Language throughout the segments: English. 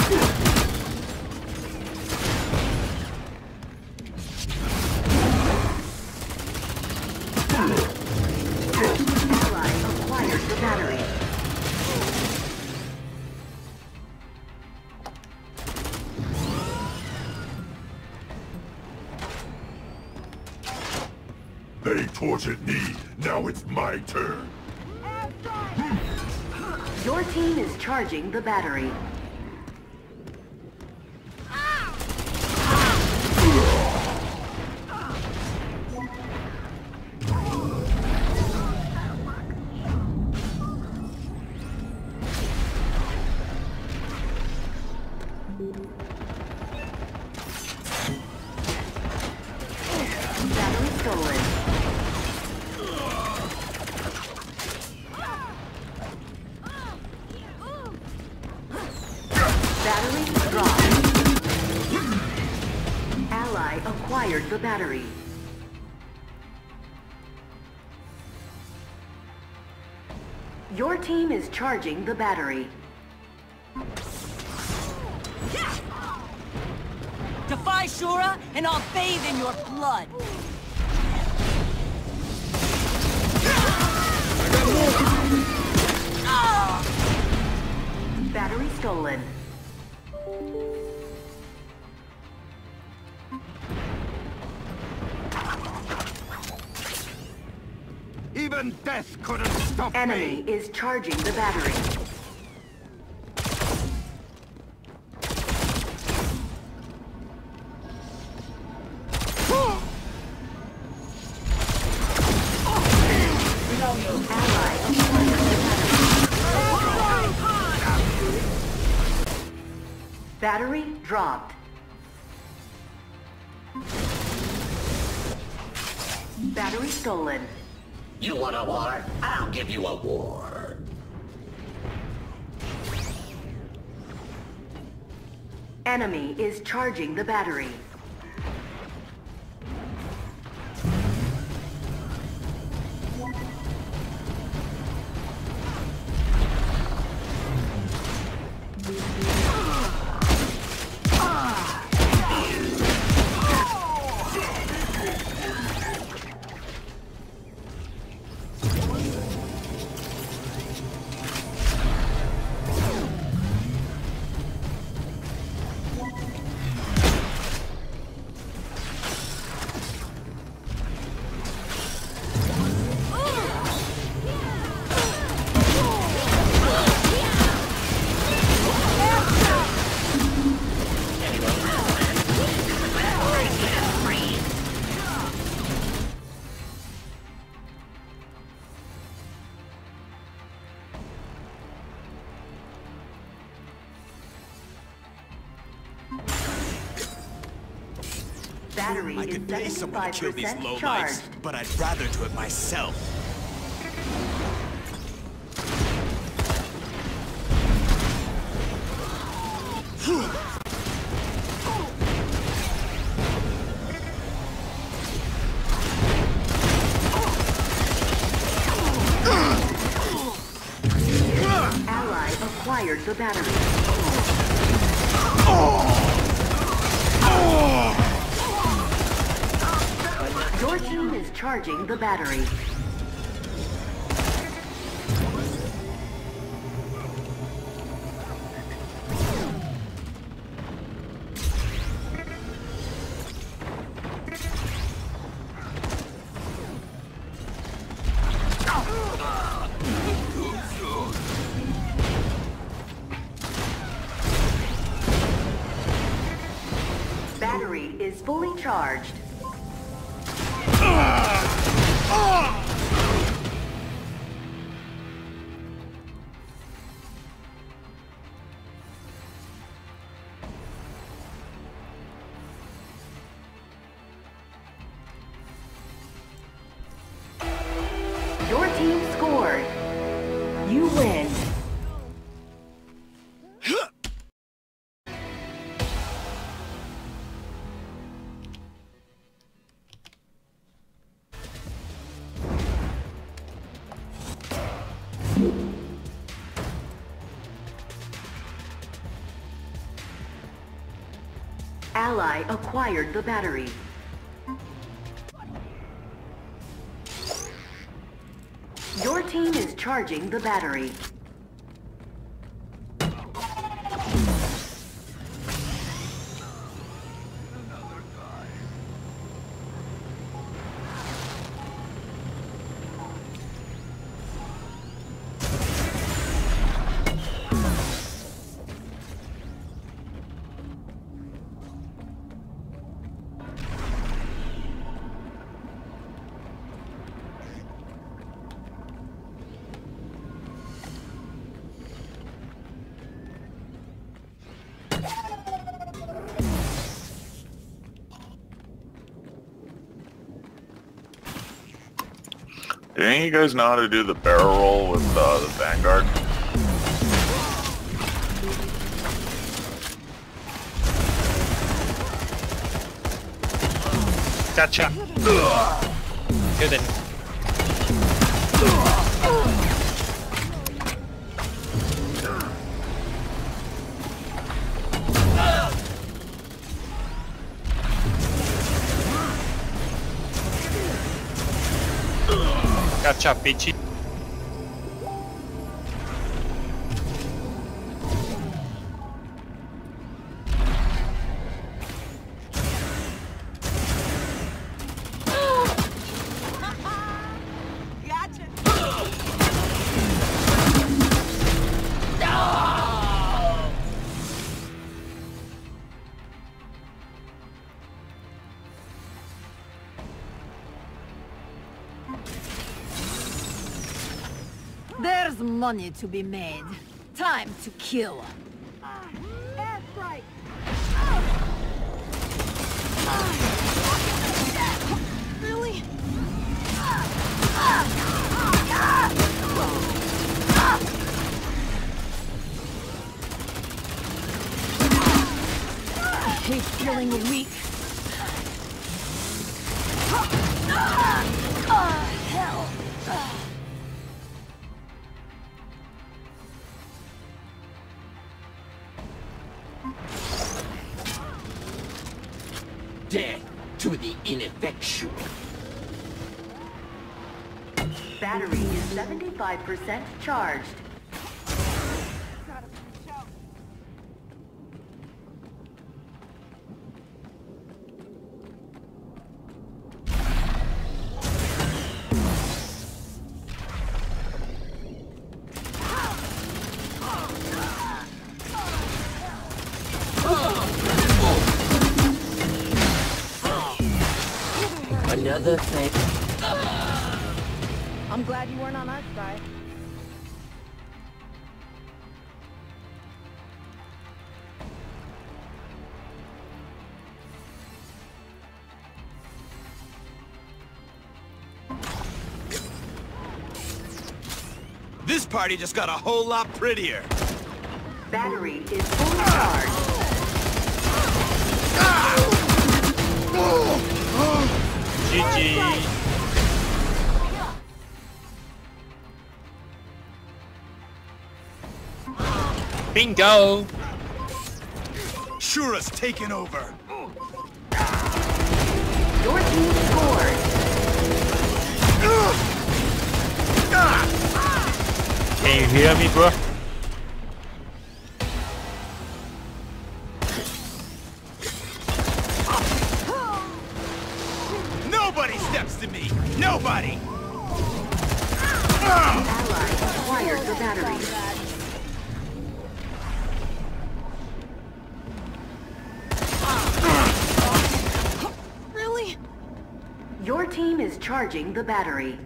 They tortured me. Now it's my turn. Your team is charging the battery. Battery stolen. Battery dropped. Ally acquired the battery. Your team is charging the battery. Defy Shura, and I'll bathe in your blood. Battery stolen. Even death couldn't stop Enemy me! is charging the battery. Battery dropped. Battery stolen. You want a war? I'll give you a war. Enemy is charging the battery. Battery I is could pay someone to kill these 75% charged. lowlifes, but I'd rather do it myself. Ally acquired the battery. Your team is charging the battery. Battery is fully charged. Your team scored. You win. Ally acquired the battery. Your team is charging the battery. Do any of you guys know how to do the barrel roll with the Vanguard? Gotcha. Good then. Gotcha, bitchy. There's money to be made. Time to kill. Airstrike. Really? I hate feeling weak. Hell. Death to the ineffectual. Battery is 75% charged. Another thing. I'm glad you weren't on our side. This party just got a whole lot prettier. Battery is fully charged. GG. Bingo. Shura's taken over. Your team scored. Can you hear me, bro? Nobody steps to me. Nobody. Ally acquired the battery. Really? Your team is charging the battery.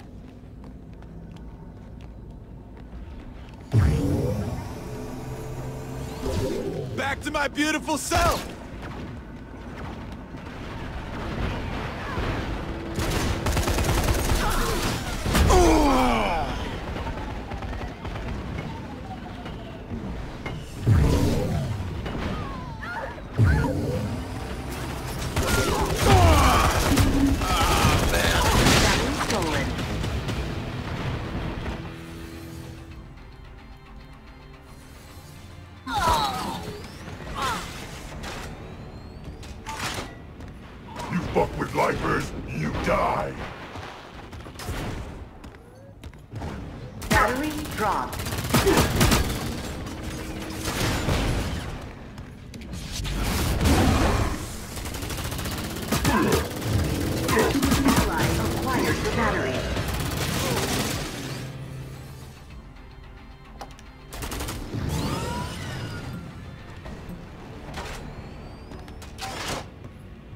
Back to my beautiful self. Battery stolen.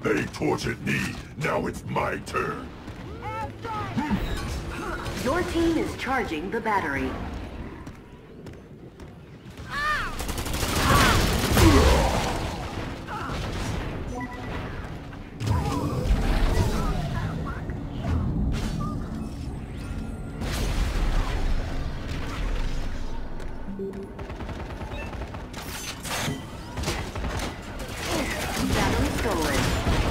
They tortured me. Now it's my turn. Your team is charging the battery. Battery stolen.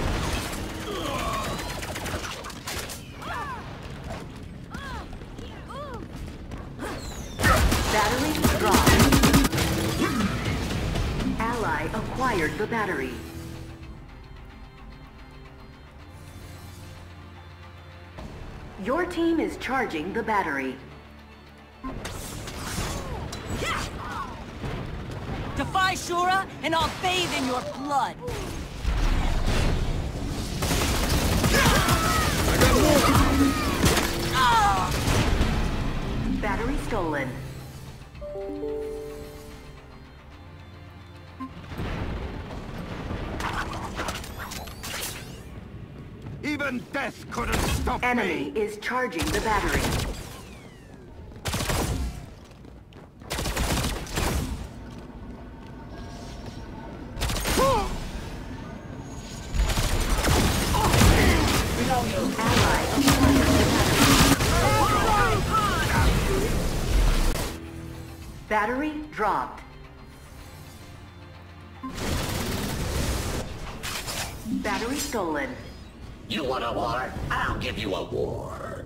Battery dropped. Ally acquired the battery. Your team is charging the battery. Defy Shura, and I'll bathe in your blood. Battery stolen. Even death couldn't stop Enemy me! is charging the battery. Ally acquired the battery. Battery dropped. Battery stolen. You want a war? I'll give you a war.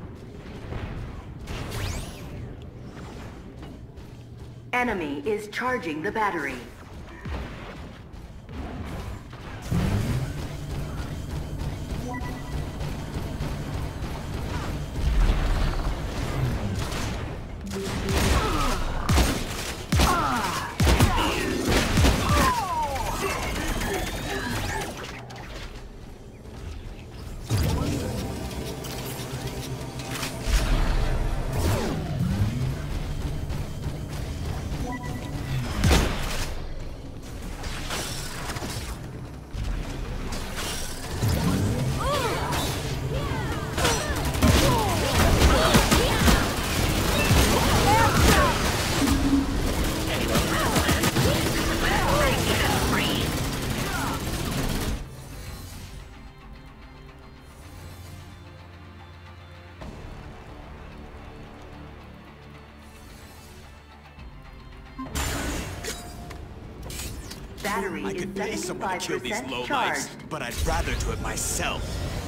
Enemy is charging the battery. Battery I is could pay someone to kill these 75% lowlifes, charged. but I'd rather do it myself.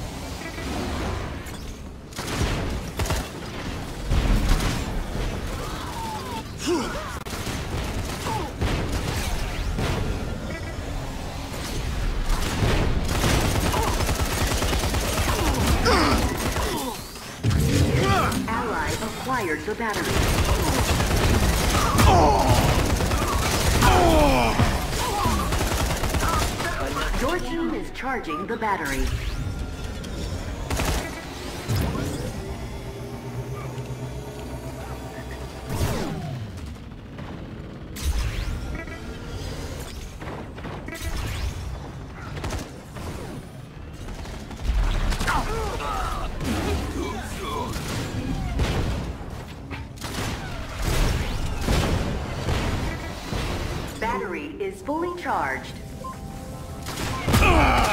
Ally acquired the battery. Your team is charging the battery. Battery is fully charged.